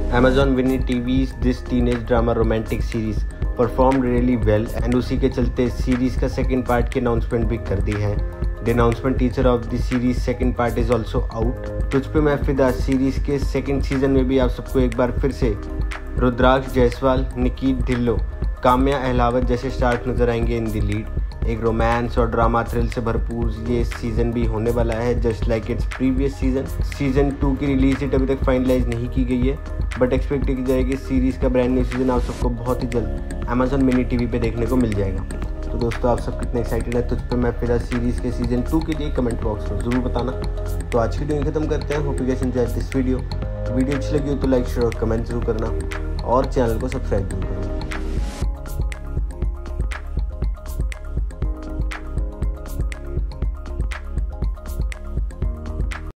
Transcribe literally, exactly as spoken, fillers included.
Amazon Winnie T V's this teenage drama romantic series performed really well and उसी के चलते series का second part की announcement भी कर दी है। The announcement teacher of the series second part is also out. तुझ पे मैं फिदा सीरीज के सेकंड सीजन में भी आप सबको एक बार फिर से रुद्राक्ष जायसवाल, निकीत ढिल्लो, काम्या अहलावत जैसे स्टार्स नजर आएंगे इन द लीड। एक रोमांस और ड्रामा थ्रिल से भरपूर ये सीज़न भी होने वाला है, just like its previous season. Season two की रिलीज डेट अभी तक फाइनलाइज नहीं की गई है, बट एक्सपेक्ट की जाएगी सीरीज़ का ब्रांड न्यू सीज़न आप सबको बहुत ही जल्द अमेजॉन मिनी टीवी पे देखने को मिल जाएगा। तो दोस्तों, आप सब कितने एक्साइटेड है तुझ पे मैं फिदा सीरीज़ के सीज़न टू के लिए कमेंट बॉक्स में ज़रूर बताना। तो आज की वीडियो खत्म करते हैं। Hope you guys enjoyed this video. Video अच्छी लगी हो तो लाइक शेयर और कमेंट जरूर करना और चैनल को सब्सक्राइब जरूर करना।